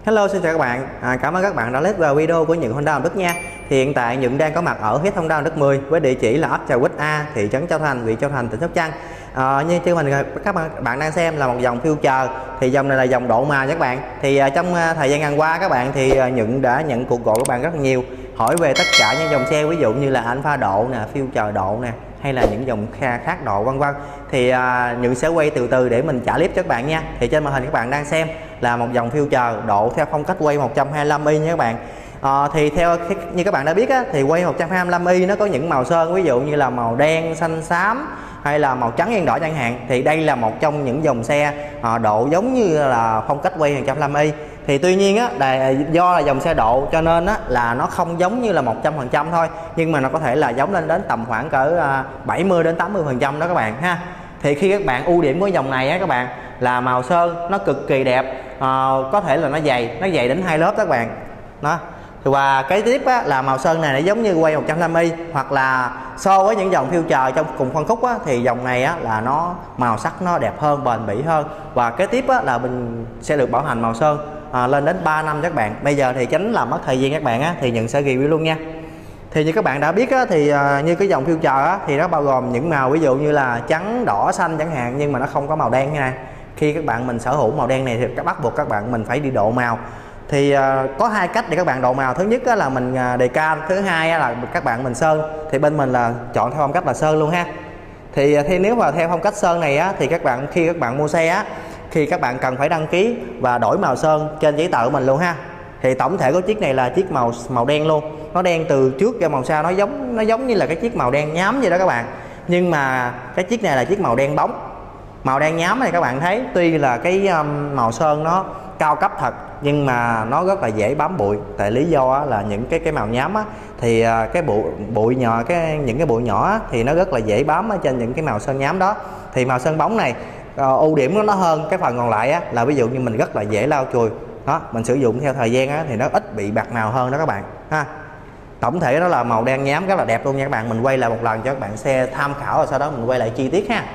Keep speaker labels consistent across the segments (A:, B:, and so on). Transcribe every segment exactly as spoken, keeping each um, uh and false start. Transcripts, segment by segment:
A: Hello, xin chào các bạn. À, cảm ơn các bạn đã click vào video của Nhuận Honda Hòn Đất nha. Thì hiện tại Nhuận đang có mặt ở hết Honda Hòn Đất mười với địa chỉ là ấp Trà Quýt A, thị trấn Châu Thành, huyện Châu Thành, tỉnh Sóc Trăng. À, như chương mình các bạn đang xem là một dòng Future. Thì dòng này là dòng độ màu các bạn. Thì à, trong à, thời gian gần qua các bạn thì à, Nhuận đã nhận cuộc gọi của bạn rất nhiều, hỏi về tất cả những dòng xe, ví dụ như là Alpha độ nè, Future độ nè, hay là những dòng khác độ vân vân. Thì à, Nhuận sẽ quay từ từ để mình trả clip cho các bạn nha. Thì trên màn hình các bạn đang xem là một dòng Future độ theo phong cách quay một trăm hai mươi lăm i nha các bạn. À, thì theo như các bạn đã biết á, thì quay một trăm hai mươi lăm i nó có những màu sơn, ví dụ như là màu đen, xanh xám hay là màu trắng đen đỏ chẳng hạn. Thì đây là một trong những dòng xe à, độ giống như là phong cách quay một trăm hai mươi lăm i. Thì tuy nhiên á, là do là dòng xe độ cho nên á, là nó không giống như là một trăm phần trăm thôi, nhưng mà nó có thể là giống lên đến tầm khoảng cỡ à, bảy mươi đến tám mươi phần trăm đó các bạn ha. Thì khi các bạn ưu điểm của dòng này á các bạn là màu sơn nó cực kỳ đẹp, à, có thể là nó dày, nó dày đến hai lớp đó các bạn đó. Và cái tiếp á, là màu sơn này nó giống như quay một trăm năm mươi i, hoặc là so với những dòng Future trong cùng phân khúc á, thì dòng này á, là nó màu sắc nó đẹp hơn, bền bỉ hơn. Và cái tiếp á, là mình sẽ được bảo hành màu sơn à, lên đến ba năm các bạn. Bây giờ thì tránh làm mất thời gian các bạn á, thì Nhận sẽ review luôn nha. Thì như các bạn đã biết á, thì uh, như cái dòng Future á, thì nó bao gồm những màu ví dụ như là trắng, đỏ, xanh chẳng hạn, nhưng mà nó không có màu đen nha. Khi các bạn mình sở hữu màu đen này thì các bắt buộc các bạn mình phải đi độ màu. Thì uh, có hai cách để các bạn độ màu. Thứ nhất á, là mình uh, đề can, thứ hai á, là các bạn mình sơn. Thì bên mình là chọn theo phong cách là sơn luôn ha. Thì uh, thì nếu mà theo phong cách sơn này á, thì các bạn khi các bạn mua xe á, khi các bạn cần phải đăng ký và đổi màu sơn trên giấy tờ của mình luôn ha. Thì tổng thể của chiếc này là chiếc màu màu đen luôn, nó đen từ trước ra màu sau, nó giống nó giống như là cái chiếc màu đen nhám vậy đó các bạn. Nhưng mà cái chiếc này là chiếc màu đen bóng. Màu đen nhám này các bạn thấy tuy là cái um, màu sơn nó cao cấp thật, nhưng mà nó rất là dễ bám bụi. Tại lý do á, là những cái cái màu nhám á, thì uh, cái bụi bụi nhỏ cái những cái bụi nhỏ á, thì nó rất là dễ bám ở trên những cái màu sơn nhám đó. Thì màu sơn bóng này uh, ưu điểm của nó hơn cái phần còn lại á, là ví dụ như mình rất là dễ lau chùi đó, mình sử dụng theo thời gian á, thì nó ít bị bạc màu hơn đó các bạn ha. Tổng thể nó là màu đen nhám rất là đẹp luôn nha các bạn. Mình quay lại một lần cho các bạn xe tham khảo, rồi sau đó mình quay lại chi tiết ha.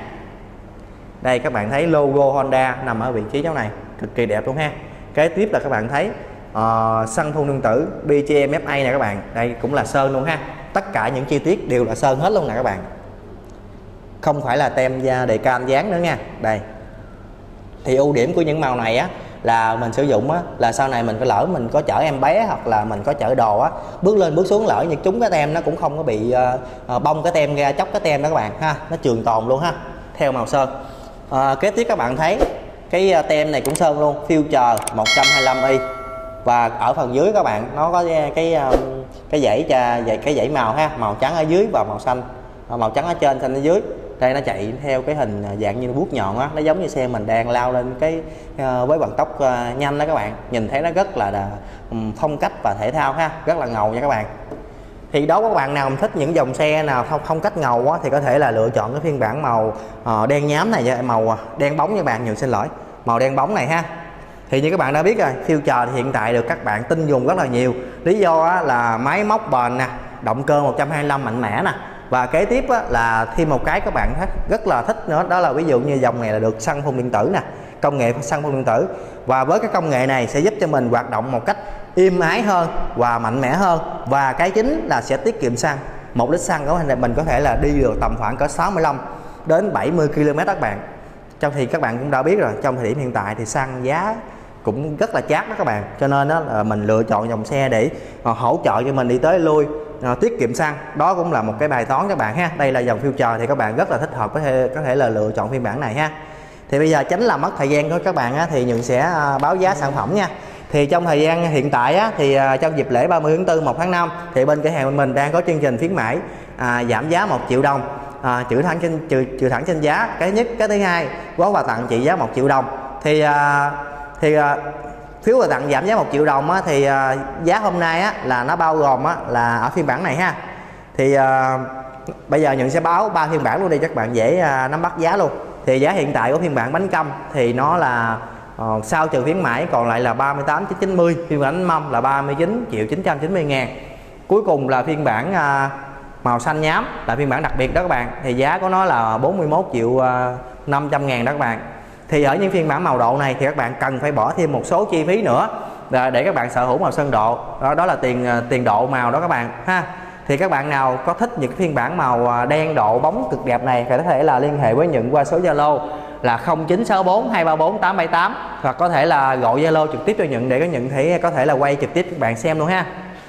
A: Đây các bạn thấy logo Honda nằm ở vị trí chỗ này, cực kỳ đẹp luôn ha. Kế tiếp là các bạn thấy uh, xăng phun điện tử bê giê em ép a nè các bạn. Đây cũng là sơn luôn ha. Tất cả những chi tiết đều là sơn hết luôn nè các bạn, không phải là tem da đề can dán nữa nha. Đây thì ưu điểm của những màu này á, là mình sử dụng á, là sau này mình có lỡ mình có chở em bé hoặc là mình có chở đồ á, bước lên bước xuống lỡ như trúng cái tem nó cũng không có bị uh, bong cái tem ra, chóc cái tem đó các bạn ha, nó trường tồn luôn ha, theo màu sơn. Uh, kế tiếp các bạn thấy cái uh, tem này cũng sơn luôn, Future một trăm hai mươi lăm i. Và ở phần dưới các bạn nó có cái um, cái dãy cha dãy cái dãy màu ha, màu trắng ở dưới và màu xanh, uh, màu trắng ở trên, xanh ở dưới. Đây nó chạy theo cái hình dạng như vuốt nhọn á, nó giống như xe mình đang lao lên cái uh, với vận tốc uh, nhanh đó các bạn. Nhìn thấy nó rất là, là um, phong cách và thể thao ha, rất là ngầu nha các bạn. Thì đó, các bạn nào thích những dòng xe nào không phong cách ngầu á, thì có thể là lựa chọn cái phiên bản màu uh, đen nhám này, màu đen bóng nha bạn. Nhiều xin lỗi, màu đen bóng này ha. Thì như các bạn đã biết rồi, Future thì hiện tại được các bạn tin dùng rất là nhiều. Lý do á, là máy móc bền nè, động cơ một trăm hai mươi lăm mạnh mẽ nè. Và kế tiếp á, là thêm một cái các bạn rất là thích nữa, đó là ví dụ như dòng này là được xăng phun điện tử nè, công nghệ xăng phun điện tử. Và với cái công nghệ này sẽ giúp cho mình hoạt động một cách êm ái hơn và mạnh mẽ hơn. Và cái chính là sẽ tiết kiệm xăng. Một lít xăng của mình có thể là đi được tầm khoảng có sáu mươi lăm đến bảy mươi ki lô mét các bạn. Trong thì các bạn cũng đã biết rồi, trong thời điểm hiện tại thì xăng giá cũng rất là chát đó các bạn. Cho nên đó là mình lựa chọn dòng xe để hỗ trợ cho mình đi tới lui, À, tiết kiệm xăng. Đó cũng là một cái bài toán các bạn ha. Đây là dòng Future thì các bạn rất là thích hợp, có thể có thể là lựa chọn phiên bản này ha. Thì bây giờ tránh làm mất thời gian của các bạn á, thì Nhuận sẽ à, báo giá sản phẩm nha. Thì trong thời gian hiện tại á, thì à, trong dịp lễ ba mươi tháng tư, một tháng năm thì bên cửa hàng mình đang có chương trình khuyến mãi à, giảm giá một triệu đồng, à, trừ thẳng trên trừ, trừ thẳng trên giá. Cái nhất, cái thứ hai, gói quà tặng trị giá một triệu đồng. Thì à, thì à, phiếu quà tặng giảm giá một triệu đồng á, thì uh, giá hôm nay á, là nó bao gồm á, là ở phiên bản này ha. Thì uh, bây giờ Nhuận sẽ báo ba phiên bản luôn đi cho các bạn dễ uh, nắm bắt giá luôn. Thì giá hiện tại của phiên bản bánh căm thì nó là uh, sau trừ khuyến mãi còn lại là ba mươi tám triệu chín mươi. Phiên bản bánh mâm là ba mươi chín triệu chín trăm chín mươi ngàn. Cuối cùng là phiên bản uh, màu xanh nhám là phiên bản đặc biệt đó các bạn. Thì giá của nó là bốn mươi mốt triệu năm trăm ngàn đó các bạn. Thì ở những phiên bản màu độ này thì các bạn cần phải bỏ thêm một số chi phí nữa, để các bạn sở hữu màu sơn độ đó, đó là tiền tiền độ màu đó các bạn ha. Thì các bạn nào có thích những phiên bản màu đen độ bóng cực đẹp này thì có thể là liên hệ với Nhận qua số Zalo là không chín sáu bốn hai ba bốn tám bảy tám, hoặc có thể là gọi Zalo trực tiếp cho Nhận để có Nhận thể có thể là quay trực tiếp các bạn xem luôn ha.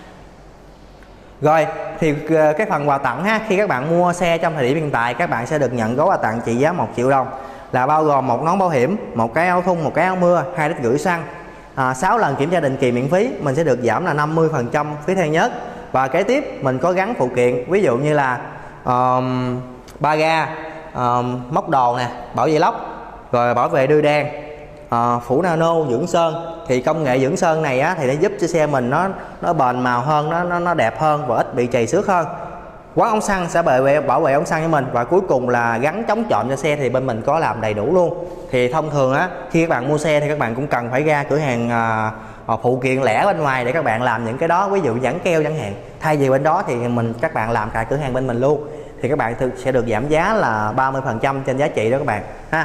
A: Rồi thì cái phần quà tặng ha, khi các bạn mua xe trong thời điểm hiện tại các bạn sẽ được nhận gói quà tặng trị giá một triệu đồng, là bao gồm một nón bảo hiểm, một cái áo thun, một cái áo mưa, hai lít rưỡi xăng, à, sáu lần kiểm tra định kỳ miễn phí, mình sẽ được giảm là năm mươi phần trăm phí thay nhớt. Và kế tiếp mình có gắn phụ kiện, ví dụ như là um, ba ga, um, móc đồ nè, bảo vệ lốc, rồi bảo vệ đưa đèn, uh, phủ nano, dưỡng sơn. Thì công nghệ dưỡng sơn này á, thì nó giúp cho xe mình nó nó bền màu hơn, nó nó, nó đẹp hơn và ít bị chày xước hơn. Quán ống xăng sẽ bảo vệ bảo vệ ống xăng cho mình, và cuối cùng là gắn chống trộm cho xe thì bên mình có làm đầy đủ luôn. Thì thông thường á, khi các bạn mua xe thì các bạn cũng cần phải ra cửa hàng uh, phụ kiện lẻ bên ngoài để các bạn làm những cái đó, ví dụ dán keo chẳng hạn. Thay vì bên đó thì mình các bạn làm tại cửa hàng bên mình luôn, thì các bạn sẽ được giảm giá là ba mươi phần trăm trên giá trị đó các bạn ha.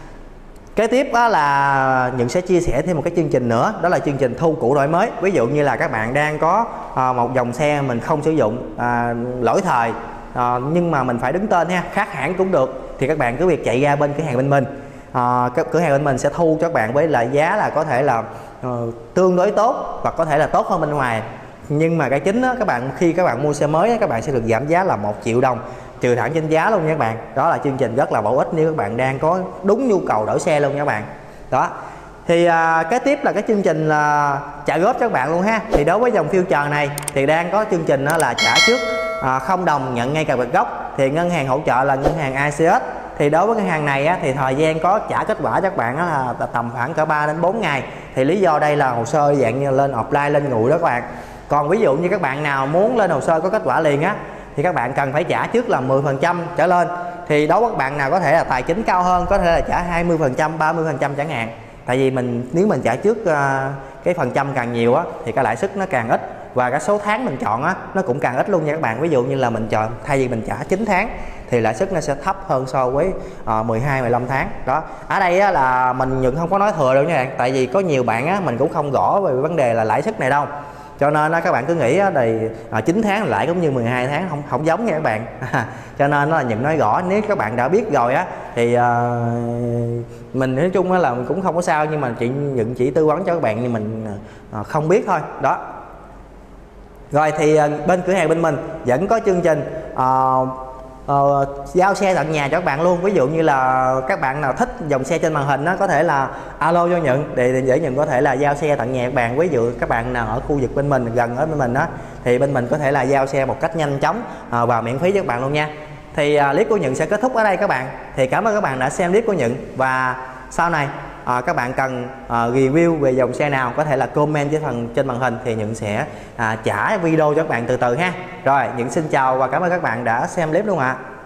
A: Kế tiếp đó là Nhận sẽ chia sẻ thêm một cái chương trình nữa, đó là chương trình thu cũ đổi mới. Ví dụ như là các bạn đang có à, một dòng xe mình không sử dụng, à, lỗi thời, à, nhưng mà mình phải đứng tên ha, khác hãng cũng được, thì các bạn cứ việc chạy ra bên cửa hàng bên mình, à, cửa hàng bên mình sẽ thu cho các bạn với lại giá là có thể là uh, tương đối tốt và có thể là tốt hơn bên ngoài. Nhưng mà cái chính đó, các bạn khi các bạn mua xe mới các bạn sẽ được giảm giá là một triệu đồng, trừ thẳng trên giá luôn nha các bạn. Đó là chương trình rất là bổ ích nếu các bạn đang có đúng nhu cầu đổi xe luôn nha các bạn. Đó thì à, kế tiếp là cái chương trình là trả góp cho các bạn luôn ha. Thì đối với dòng Future này thì đang có chương trình đó là trả trước à, không đồng nhận ngay cả vật gốc. Thì ngân hàng hỗ trợ là ngân hàng i xê ét. Thì đối với ngân hàng này á, thì thời gian có trả kết quả cho các bạn là tầm khoảng cỡ ba đến bốn ngày. Thì lý do đây là hồ sơ dạng như lên offline lên nguội đó các bạn. Còn ví dụ như các bạn nào muốn lên hồ sơ có kết quả liền á thì các bạn cần phải trả trước là mười phần trăm trở lên. Thì đối với các bạn nào có thể là tài chính cao hơn, có thể là trả hai mươi phần trăm, ba mươi phần trăm chẳng hạn. Tại vì mình nếu mình trả trước uh, cái phần trăm càng nhiều á thì cái lãi suất nó càng ít, và cái số tháng mình chọn á nó cũng càng ít luôn nha các bạn. Ví dụ như là mình chọn thay vì mình trả chín tháng thì lãi suất nó sẽ thấp hơn so với uh, mười hai, mười lăm tháng. Đó. Ở đây á, là mình Nhận không có nói thừa đâu nha bạn. Tại vì có nhiều bạn á mình cũng không gõ về vấn đề là lãi suất này đâu. Cho nên các bạn cứ nghĩ thì chín tháng lãi cũng như mười hai tháng, không không giống nha các bạn. Cho nên là Nhận nói rõ, nếu các bạn đã biết rồi á thì uh, mình nói chung là mình cũng không có sao, nhưng mà chị Nhận chỉ tư vấn cho các bạn nhưng mình uh, không biết thôi. Đó. Rồi thì uh, bên cửa hàng bên mình vẫn có chương trình uh, Uh, giao xe tận nhà cho các bạn luôn. Ví dụ như là các bạn nào thích dòng xe trên màn hình đó, có thể là alo cho Nhận để để Nhận có thể là giao xe tận nhà các bạn. Ví dụ các bạn nào ở khu vực bên mình, gần ở bên mình đó, thì bên mình có thể là giao xe một cách nhanh chóng uh, và miễn phí cho các bạn luôn nha. Thì uh, clip của Nhận sẽ kết thúc ở đây các bạn. Thì cảm ơn các bạn đã xem clip của Nhận, và sau này À, các bạn cần à, review về dòng xe nào có thể là comment trên phần trên màn hình thì Nhận sẽ à, trả video cho các bạn từ từ ha. Rồi Nhận xin chào và cảm ơn các bạn đã xem clip luôn ạ. À.